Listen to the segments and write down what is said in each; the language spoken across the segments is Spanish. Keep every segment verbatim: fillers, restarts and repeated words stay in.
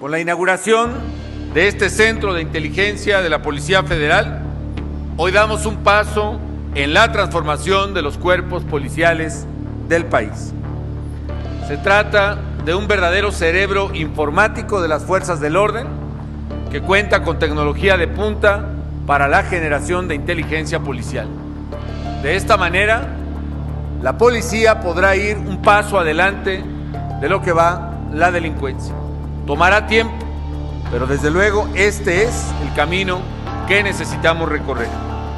Con la inauguración de este Centro de Inteligencia de la Policía Federal, hoy damos un paso en la transformación de los cuerpos policiales del país. Se trata de un verdadero cerebro informático de las fuerzas del orden que cuenta con tecnología de punta para la generación de inteligencia policial. De esta manera, la policía podrá ir un paso adelante de lo que va la delincuencia. Tomará tiempo, pero desde luego este es el camino que necesitamos recorrer.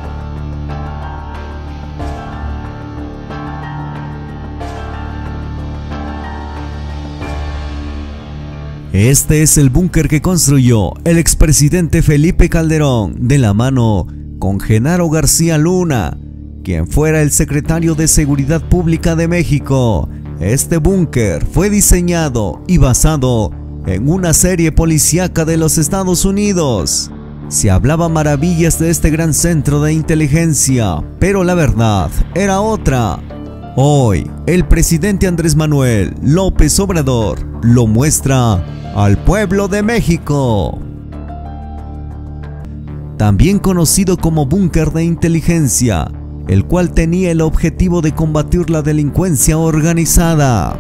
Este es el búnker que construyó el expresidente Felipe Calderón de la mano con Genaro García Luna, quien fuera el secretario de Seguridad Pública de México. Este búnker fue diseñado y basado en una serie policíaca de los Estados Unidos. Se hablaba maravillas de este gran centro de inteligencia, pero la verdad era otra. Hoy, el presidente Andrés Manuel López Obrador lo muestra al pueblo de México. También conocido como búnker de inteligencia, el cual tenía el objetivo de combatir la delincuencia organizada.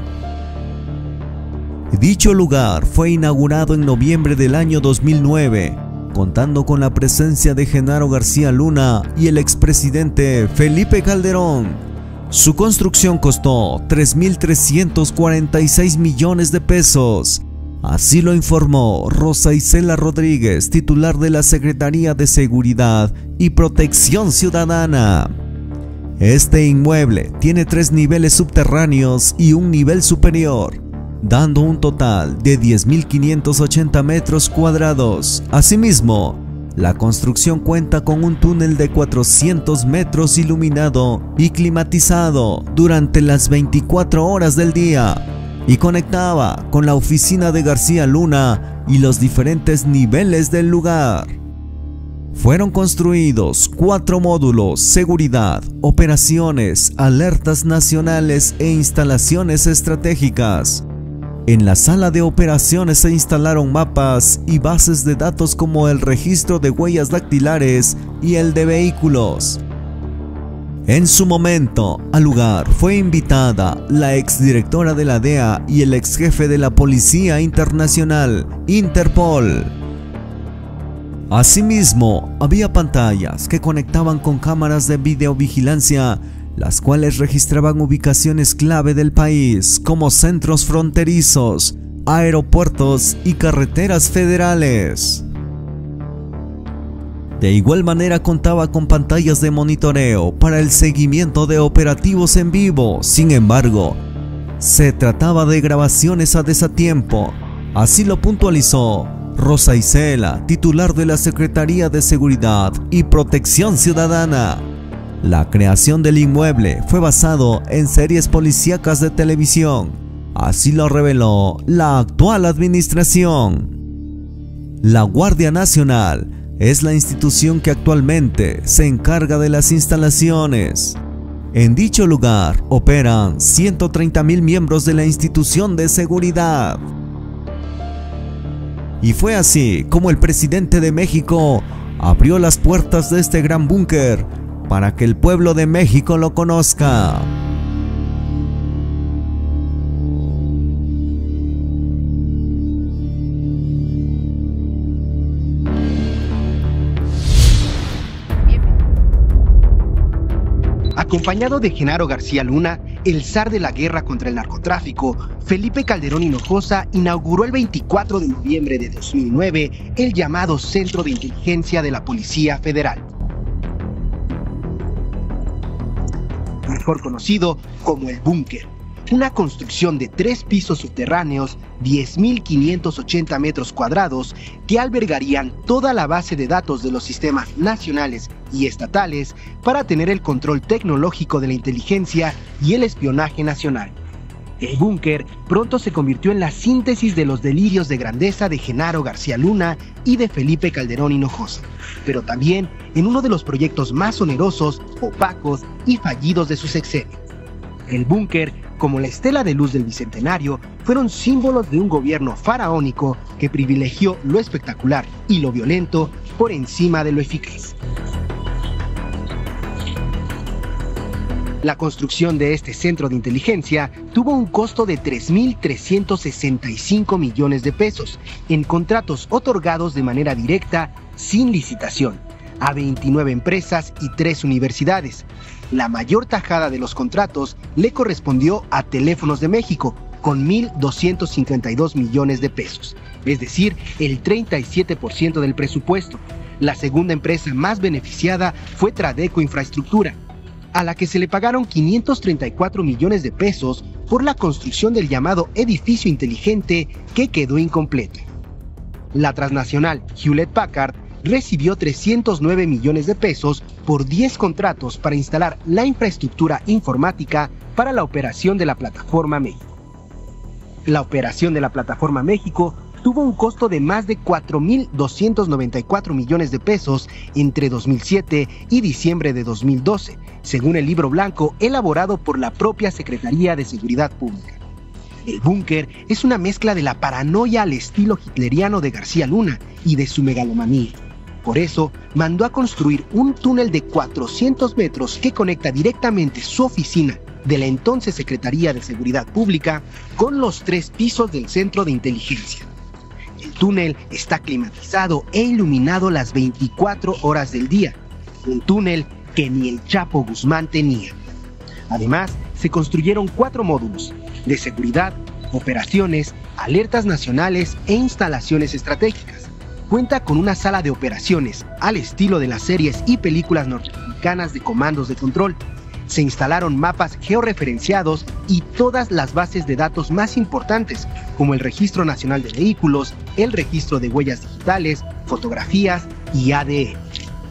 Dicho lugar fue inaugurado en noviembre del año dos mil nueve, contando con la presencia de Genaro García Luna y el expresidente Felipe Calderón. Su construcción costó tres mil trescientos cuarenta y seis millones de pesos. Así lo informó Rosa Isela Rodríguez, titular de la Secretaría de Seguridad y Protección Ciudadana. Este inmueble tiene tres niveles subterráneos y un nivel superior, dando un total de diez mil quinientos ochenta metros cuadrados. Asimismo, la construcción cuenta con un túnel de cuatrocientos metros iluminado y climatizado durante las veinticuatro horas del día y conectaba con la oficina de García Luna y los diferentes niveles del lugar. Fueron construidos cuatro módulos: seguridad, operaciones, alertas nacionales e instalaciones estratégicas. En la sala de operaciones se instalaron mapas y bases de datos como el registro de huellas dactilares y el de vehículos. En su momento, al lugar fue invitada la exdirectora de la D E A y el exjefe de la Policía Internacional, Interpol. Asimismo, había pantallas que conectaban con cámaras de videovigilancia, las cuales registraban ubicaciones clave del país, como centros fronterizos, aeropuertos y carreteras federales. De igual manera contaba con pantallas de monitoreo para el seguimiento de operativos en vivo. Sin embargo, se trataba de grabaciones a desatiempo. Así lo puntualizó Rosa Isela, titular de la Secretaría de Seguridad y Protección Ciudadana. La creación del inmueble fue basado en series policíacas de televisión. Así lo reveló la actual administración. La Guardia Nacional es la institución que actualmente se encarga de las instalaciones. En dicho lugar operan ciento treinta mil miembros de la institución de seguridad. Y fue así como el presidente de México abrió las puertas de este gran búnker para que el pueblo de México lo conozca. Acompañado de Genaro García Luna, el zar de la guerra contra el narcotráfico, Felipe Calderón Hinojosa inauguró el veinticuatro de noviembre de dos mil nueve el llamado Centro de Inteligencia de la Policía Federal, mejor conocido como el búnker. Una construcción de tres pisos subterráneos, diez mil quinientos ochenta metros cuadrados, que albergarían toda la base de datos de los sistemas nacionales y estatales para tener el control tecnológico de la inteligencia y el espionaje nacional. El búnker pronto se convirtió en la síntesis de los delirios de grandeza de Genaro García Luna y de Felipe Calderón Hinojosa, pero también en uno de los proyectos más onerosos, opacos y fallidos de su sexenio. El búnker, como la estela de luz del Bicentenario, fueron símbolos de un gobierno faraónico que privilegió lo espectacular y lo violento por encima de lo eficaz. La construcción de este centro de inteligencia tuvo un costo de tres mil trescientos sesenta y cinco millones de pesos en contratos otorgados de manera directa, sin licitación, a veintinueve empresas y tres universidades. La mayor tajada de los contratos le correspondió a Teléfonos de México, con mil doscientos cincuenta y dos millones de pesos, es decir, el treinta y siete por ciento del presupuesto. La segunda empresa más beneficiada fue Tradeco Infraestructura, a la que se le pagaron quinientos treinta y cuatro millones de pesos por la construcción del llamado edificio inteligente que quedó incompleto. La transnacional Hewlett Packard recibió trescientos nueve millones de pesos por diez contratos para instalar la infraestructura informática para la operación de la Plataforma México. La operación de la Plataforma México tuvo un costo de más de cuatro mil doscientos noventa y cuatro millones de pesos entre dos mil siete y diciembre de dos mil doce, según el libro blanco elaborado por la propia Secretaría de Seguridad Pública. El búnker es una mezcla de la paranoia al estilo hitleriano de García Luna y de su megalomanía. Por eso, mandó a construir un túnel de cuatrocientos metros que conecta directamente su oficina de la entonces Secretaría de Seguridad Pública con los tres pisos del Centro de Inteligencia. El túnel está climatizado e iluminado las veinticuatro horas del día, un túnel que ni el Chapo Guzmán tenía. Además, se construyeron cuatro módulos de seguridad, operaciones, alertas nacionales e instalaciones estratégicas. Cuenta con una sala de operaciones al estilo de las series y películas norteamericanas de comandos de control. Se instalaron mapas georreferenciados y todas las bases de datos más importantes, como el Registro Nacional de Vehículos, el Registro de Huellas Digitales, Fotografías y A D N.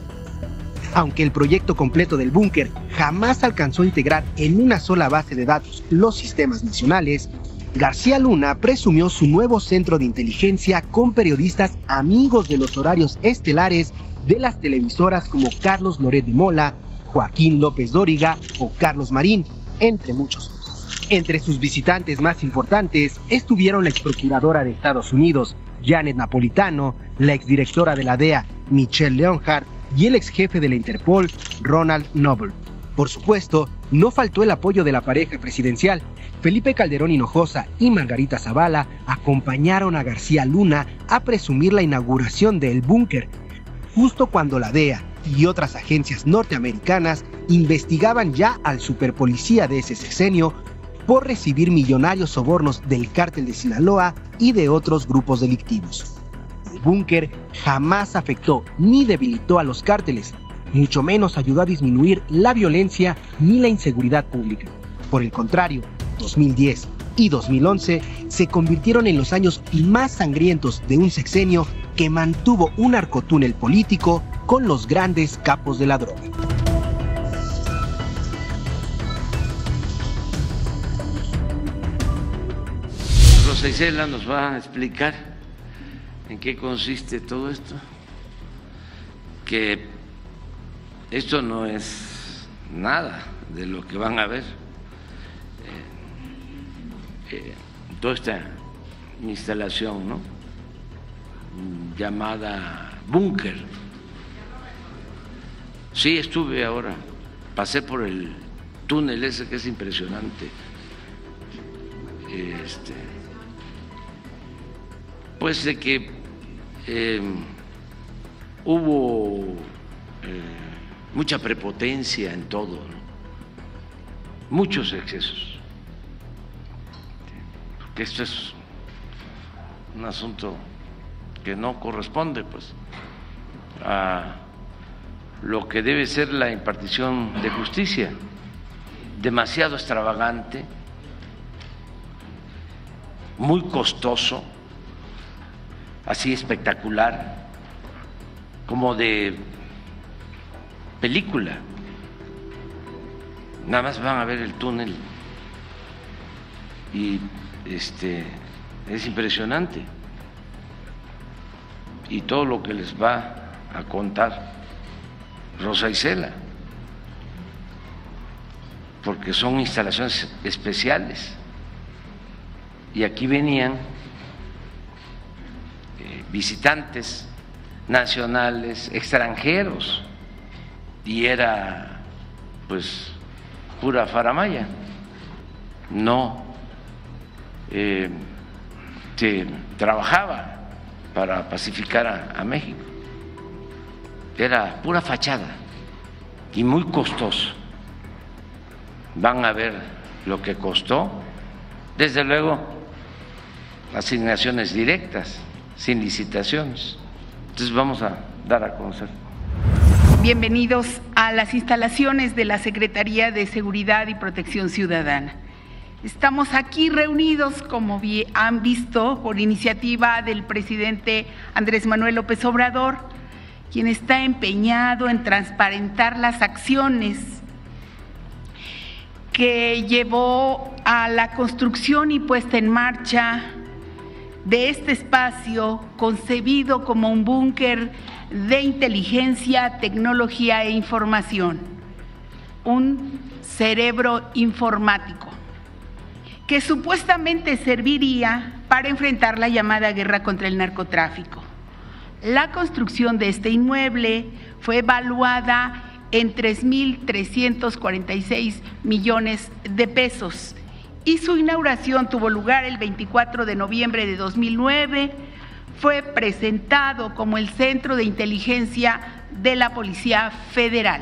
Aunque el proyecto completo del búnker jamás alcanzó a integrar en una sola base de datos los sistemas nacionales, García Luna presumió su nuevo centro de inteligencia con periodistas amigos de los horarios estelares de las televisoras como Carlos Loret de Mola, Joaquín López Dóriga o Carlos Marín, entre muchos otros. Entre sus visitantes más importantes estuvieron la exprocuradora de Estados Unidos, Janet Napolitano, la exdirectora de la D E A, Michelle Leonhardt, y el exjefe de la Interpol, Ronald Noble. Por supuesto, no faltó el apoyo de la pareja presidencial. Felipe Calderón Hinojosa y Margarita Zavala acompañaron a García Luna a presumir la inauguración del búnker, justo cuando la D E A y otras agencias norteamericanas investigaban ya al superpolicía de ese sexenio por recibir millonarios sobornos del cártel de Sinaloa y de otros grupos delictivos. El búnker jamás afectó ni debilitó a los cárteles, mucho menos ayudó a disminuir la violencia ni la inseguridad pública. Por el contrario, dos mil diez y dos mil once se convirtieron en los años más sangrientos de un sexenio que mantuvo un narcotúnel político con los grandes capos de la droga. Rosa Isela nos va a explicar en qué consiste todo esto, que esto no es nada de lo que van a ver. Eh, toda esta instalación, ¿no?, llamada búnker. Sí, estuve ahora, pasé por el túnel ese que es impresionante. Este, pues de que eh, hubo eh, mucha prepotencia en todo, ¿no?, muchos excesos. Que esto es un asunto que no corresponde pues a lo que debe ser la impartición de justicia, demasiado extravagante, muy costoso, así espectacular, como de película. Nada más van a ver el túnel y este es impresionante, y todo lo que les va a contar Rosa Isela, porque son instalaciones especiales y aquí venían eh, visitantes nacionales, extranjeros, y era pues pura faramaya, no eh, se trabajaba para pacificar a, a México, era pura fachada y muy costoso. Van a ver lo que costó, desde luego asignaciones directas, sin licitaciones. Entonces vamos a dar a conocer. Bienvenidos a las instalaciones de la Secretaría de Seguridad y Protección Ciudadana. Estamos aquí reunidos, como han visto, por iniciativa del presidente Andrés Manuel López Obrador, quien está empeñado en transparentar las acciones que llevó a la construcción y puesta en marcha de este espacio concebido como un búnker de inteligencia, tecnología e información, un cerebro informático que supuestamente serviría para enfrentar la llamada guerra contra el narcotráfico. La construcción de este inmueble fue evaluada en tres mil trescientos cuarenta y seis millones de pesos y su inauguración tuvo lugar el veinticuatro de noviembre de dos mil nueve. Fue presentado como el Centro de Inteligencia de la Policía Federal.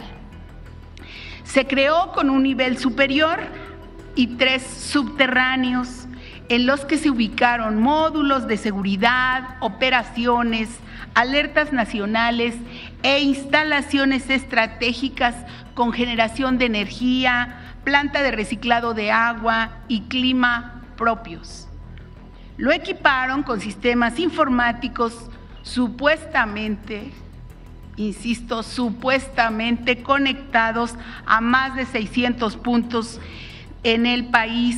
Se creó con un nivel superior y tres subterráneos en los que se ubicaron módulos de seguridad, operaciones, alertas nacionales e instalaciones estratégicas con generación de energía, planta de reciclado de agua y clima propios. Lo equiparon con sistemas informáticos supuestamente, insisto, supuestamente conectados a más de seiscientos puntos en el país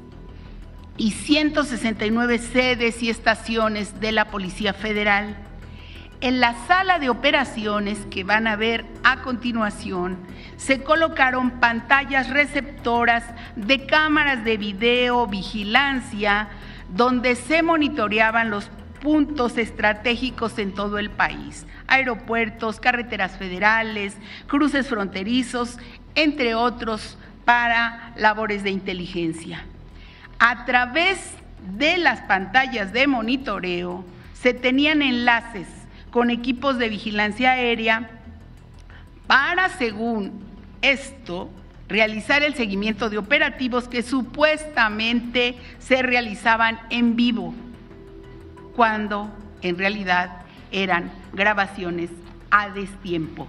y ciento sesenta y nueve sedes y estaciones de la Policía Federal. En la sala de operaciones que van a ver a continuación, se colocaron pantallas receptoras de cámaras de video vigilancia donde se monitoreaban los puntos estratégicos en todo el país, aeropuertos, carreteras federales, cruces fronterizos, entre otros, para labores de inteligencia. A través de las pantallas de monitoreo se tenían enlaces con equipos de vigilancia aérea para, según esto, realizar el seguimiento de operativos que supuestamente se realizaban en vivo, cuando en realidad eran grabaciones a destiempo.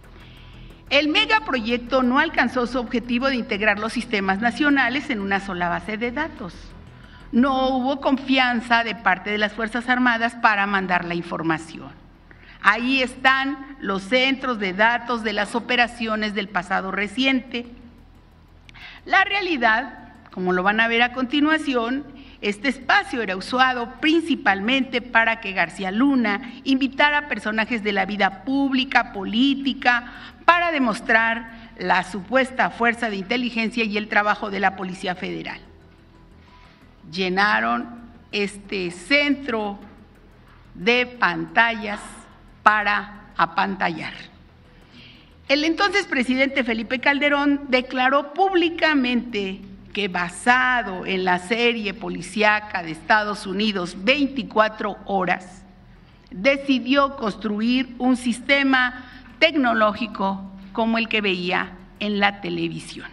El megaproyecto no alcanzó su objetivo de integrar los sistemas nacionales en una sola base de datos. No hubo confianza de parte de las Fuerzas Armadas para mandar la información. Ahí están los centros de datos de las operaciones del pasado reciente. La realidad, como lo van a ver a continuación, este espacio era usado principalmente para que García Luna invitara a personajes de la vida pública, política, para demostrar la supuesta fuerza de inteligencia y el trabajo de la Policía Federal. Llenaron este centro de pantallas para apantallar. El entonces presidente Felipe Calderón declaró públicamente que, basado en la serie policíaca de Estados Unidos veinticuatro horas, decidió construir un sistema tecnológico como el que veía en la televisión.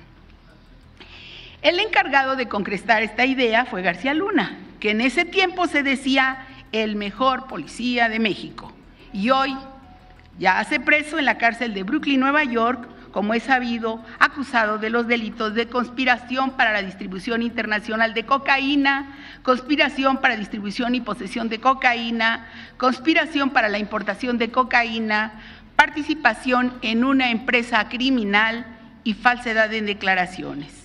El encargado de concretar esta idea fue García Luna, que en ese tiempo se decía el mejor policía de México, y hoy ya hace preso en la cárcel de Brooklyn, Nueva York, como es sabido, acusado de los delitos de conspiración para la distribución internacional de cocaína, conspiración para distribución y posesión de cocaína, conspiración para la importación de cocaína, participación en una empresa criminal y falsedad en declaraciones.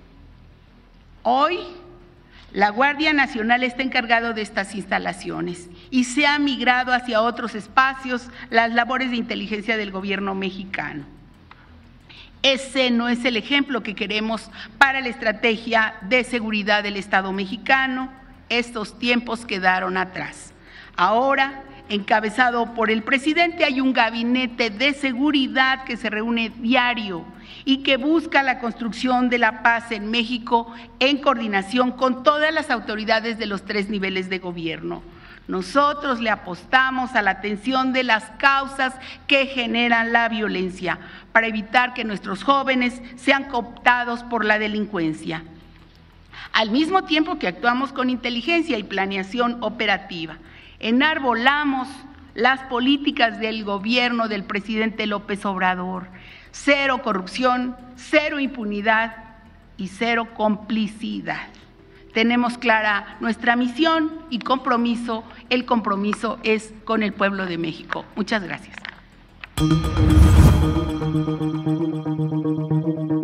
Hoy, la Guardia Nacional está encargado de estas instalaciones y se ha migrado hacia otros espacios las labores de inteligencia del gobierno mexicano. Ese no es el ejemplo que queremos para la estrategia de seguridad del Estado mexicano, estos tiempos quedaron atrás. Ahora, encabezado por el presidente, hay un gabinete de seguridad que se reúne diario y que busca la construcción de la paz en México en coordinación con todas las autoridades de los tres niveles de gobierno. Nosotros le apostamos a la atención de las causas que generan la violencia para evitar que nuestros jóvenes sean cooptados por la delincuencia. Al mismo tiempo que actuamos con inteligencia y planeación operativa, enarbolamos las políticas del gobierno del presidente López Obrador: cero corrupción, cero impunidad y cero complicidad. Tenemos clara nuestra misión y compromiso. El compromiso es con el pueblo de México. Muchas gracias.